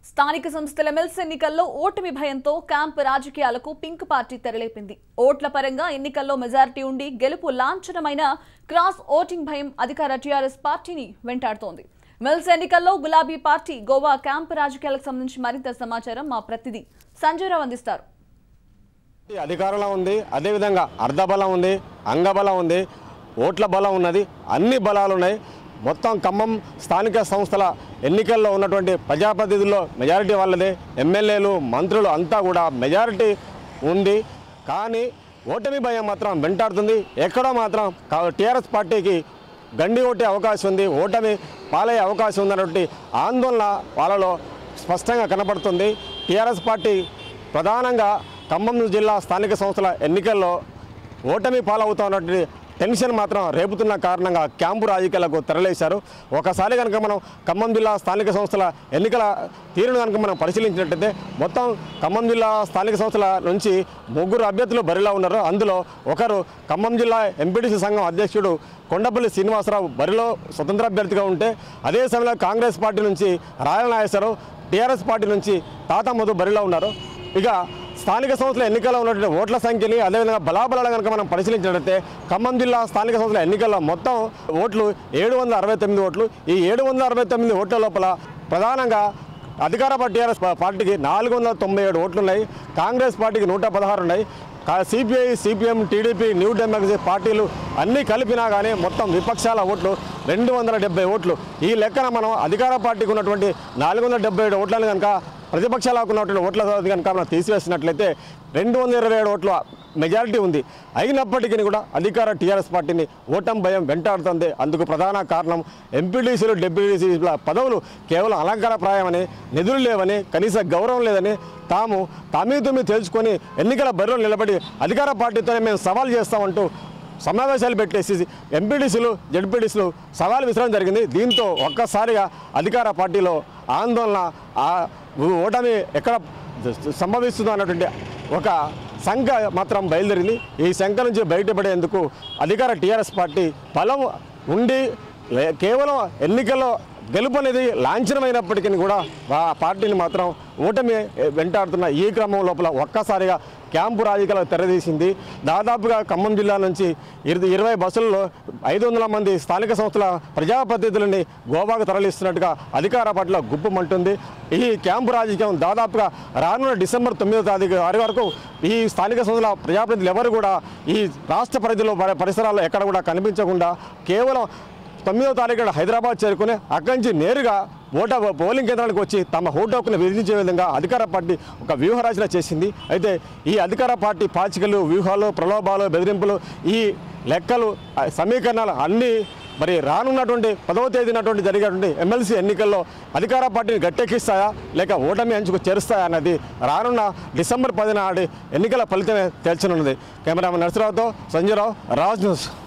స్థానిక సంస్థల ఎమ్మెల్సీ ఎన్నికల్లో ఓటమి భయంతో క్యాంప్ రాజకీయాలకు పింక్ పార్టీ తెరలేపింది. ఓట్ల పరంగా ఎన్నికల్లో మెజారిటీ ఉండి గెలుపు లాంఛనమైన క్రాస్ ఓటింగ్ భయం అధికార TRS పార్టీని వెంటాడుతోంది. ఎమ్మెల్సీ ఎన్నికల్లో గులాబీ పార్టీ గోవా క్యాంప్ రాజకీయాలకు సంబంధించి మరింత సమాచారం మా ప్రతినిధి సంజయరావు అందిస్తారు. అధికారంలో ఉంది, అదేవిధంగా అర్ధబలం ఉంది, అంగబలం ఉంది, ఓట్ల బలం ఉన్నది, అన్ని బలాలు ఉన్నాయి. మొత్తం ఖమ్మం స్థానిక సంస్థల ఎన్నికల్లో ఉన్నటువంటి ప్రజాప్రతినిధుల్లో మెజారిటీ వాళ్ళదే, ఎమ్మెల్యేలు మంత్రులు అంతా కూడా మెజారిటీ ఉంది. కానీ ఓటమి భయం మాత్రం వెంటాడుతుంది. ఎక్కడో మాత్రం TRS పార్టీకి గండి కొట్టే అవకాశం ఉంది, ఓటమి పాలయ్యే అవకాశం ఉందన్నటువంటి ఆందోళన వాళ్ళలో స్పష్టంగా కనబడుతుంది. TRS పార్టీ ప్రధానంగా ఖమ్మం జిల్లా స్థానిక సంస్థల ఎన్నికల్లో ఓటమి పాలవుతున్నటువంటి టెన్షన్ మాత్రం రేపుతున్న కారణంగా క్యాంపు రాజకీయాలకు తెరలేశారు. ఒకసారి కనుక మనం ఖమ్మం జిల్లా స్థానిక సంస్థల ఎన్నికల తీరును కనుక మనం పరిశీలించినట్టయితే మొత్తం ఖమ్మం జిల్లా స్థానిక సంస్థల నుంచి 3 అభ్యర్థులు బరిలో ఉన్నారు. అందులో ఒకరు ఖమ్మం జిల్లా ఎంపీటీసీ సంఘం అధ్యక్షుడు కొండపల్లి శ్రీనివాసరావు బరిలో స్వతంత్ర అభ్యర్థిగా ఉంటే, అదే సమయంలో కాంగ్రెస్ పార్టీ నుంచి రాయల నాగేశ్వరరావు, TRS పార్టీ నుంచి తాత మధు బరిలో ఉన్నారు. ఇక స్థానిక సంస్థల ఎన్నికల్లో ఉన్నటువంటి ఓట్ల సంఖ్యని అదేవిధంగా బలాబలాలు కనుక మనం పరిశీలించినట్లయితే ఖమ్మం జిల్లా స్థానిక సంస్థల ఎన్నికల్లో మొత్తం ఓట్లు 769 ఓట్లు. ఈ 769 ఓట్ల లోపల ప్రధానంగా అధికార TRS పార్టీకి 497 ఓట్లు ఉన్నాయి, కాంగ్రెస్ పార్టీకి 116 ఉన్నాయి, CPI, CPM, TDP, new democracy పార్టీలు అన్నీ కలిపినా కానీ మొత్తం విపక్షాల ఓట్లు 270 ఓట్లు. ఈ లెక్కన మనం అధికార పార్టీకి ఉన్నటువంటి 477 ఓట్లను కనుక ప్రతిపక్షాలకు ఉన్నటువంటి ఓట్ల కనుక మనం తీసివేసినట్లయితే 227 ఓట్ల మెజారిటీ ఉంది. అయినప్పటికీ కూడా అధికార TRS పార్టీని ఓటమి భయం వెంటాడుతుంది. అందుకు ప్రధాన కారణం ఎంపీటీసీలు, డెప్యూటీసీల పదవులు కేవలం అలంకారప్రాయమని, నిధులు లేవని, కనీస గౌరవం లేదని తాము తమీ తెలుసుకొని ఎన్నికల బరిలో నిలబడి అధికార పార్టీతోనే మేము సవాల్ చేస్తామంటూ సమావేశాలు పెట్టేసి ఎంపీటీసీలు, జడ్పీటీసీలు సవాల్ విసరడం జరిగింది. దీంతో ఒక్కసారిగా అధికార పార్టీలో ఆందోళన, ఓటమి ఎక్కడ సంభవిస్తుందో అన్నటువంటి ఒక శంక మాత్రం బయలుదేరింది. ఈ శంక నుంచి బయటపడేందుకు అధికార TRS పార్టీ బలం ఉండి కేవలం ఎన్నికల్లో గెలుపు అనేది లాంఛనమైనప్పటికీ కూడా ఆ పార్టీని మాత్రం ఓటమి వెంటాడుతున్న ఈ క్రమం లోపల ఒక్కసారిగా క్యాంపు రాజకీయాలకు తెరదీసింది. దాదాపుగా ఖమ్మం జిల్లా నుంచి 20 బస్సుల్లో 500 మంది స్థానిక సంస్థల ప్రజాప్రతినిధులని గోవాకు తరలిస్తున్నట్టుగా అధికార పార్టీలో గుప్పమంటుంది. ఈ క్యాంపు రాజకీయం దాదాపుగా రానున్న డిసెంబర్ 9వ తారీఖు వరకు ఈ స్థానిక సంస్థల ప్రజాప్రతినిధులు ఎవరు కూడా ఈ రాష్ట్ర పరిధిలో పరిసరాల్లో ఎక్కడ కూడా కనిపించకుండా కేవలం 9వ తారీఖున హైదరాబాద్ చేరుకుని అక్కడి నుంచి నేరుగా పోలింగ్ కేంద్రానికి వచ్చి తమ ఓటు హక్కును విధించే విధంగా అధికార పార్టీ ఒక వ్యూహరచన చేసింది. అయితే ఈ అధికార పార్టీ పాచికలు, వ్యూహాలు, ప్రలోభాలు, బెదిరింపులు, ఈ లెక్కలు, సమీకరణాలు అన్నీ మరి రానున్నటువంటి 10వ తేదీనటువంటి జరిగేటువంటి ఎమ్మెల్సీ ఎన్నికల్లో అధికార పార్టీని గట్టెక్కిస్తాయా లేక ఓటమి అంచుకు చేరుస్తాయా అన్నది రానున్న డిసెంబర్ 10 నాటి ఎన్నికల ఫలితమే తేల్చనున్నది. కెమెరామెన్ నరసరావుతో సంజయరావు, రాజ్ న్యూస్.